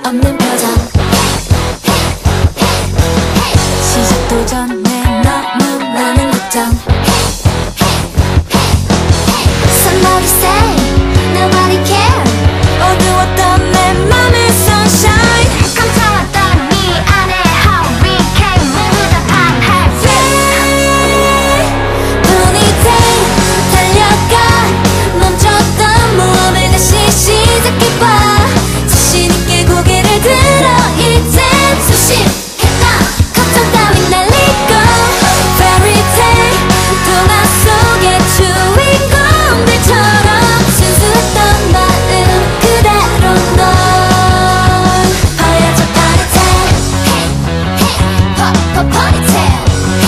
없는 표정. 시작도 전에 너무 많은 걱정. Somebody say nobody care. 어두웠던 내 맘의 sunshine. 감춰왔던 네 안에 hurricane 모두 다 perfect. Ponytail 달려가 멈췄던 모험을 다시 시작해봐. 자신 있게 고개를 들어 이젠 수십했다. 걱정 따윈 날리고 fairy tale 동화 속의 주인공들처럼 순수했던 마음 그대로 널 보여줘. ponytail ponytail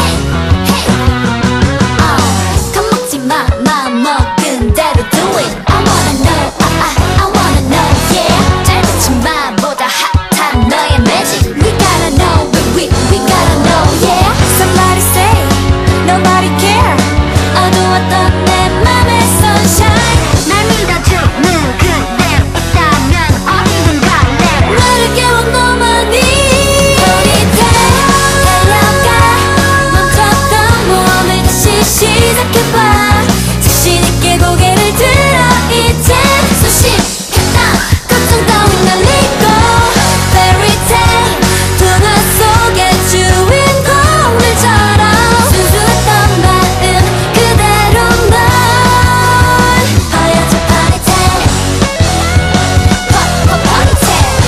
겁먹지 마 마음 먹은 대로 do it. I wanna know I wanna know yeah. 짧은 치마보다 핫한 너의 magic. We gotta know we gotta know yeah. Somebody say nobody care. 어두웠던 내 맘의 sunshine. 날 믿어주는 그대로 있다면 어디든 갈래. 나를 깨운 너만이 ponytail 달려가 멈췄던 모험을 다시 시작해봐. 자신 있게 고개를 들어 이젠 수십했다. 걱정 따윈 날리고 fairy tale 동화 속의 주인공들처럼 순수했던 마음 그대로 널 보여줘. ponytail ponytail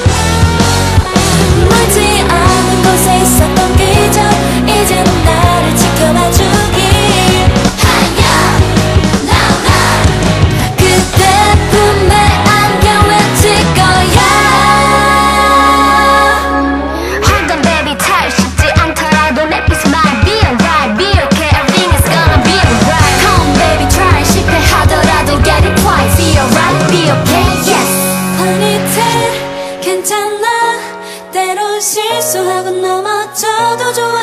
멀지 않은 곳에 있었던 기적 이젠 나를 지켜봐 주길 하여 나나 그대 품에 안겨 외칠 거야. Hold on baby 잘 쉽지 않더라도 내 peace might be alright. Be okay everything is gonna be alright. Come on baby try 실패하더라도 get it twice. Be alright be okay yes. ponytail 괜찮아 때론 실수하고 넘어져도 좋아.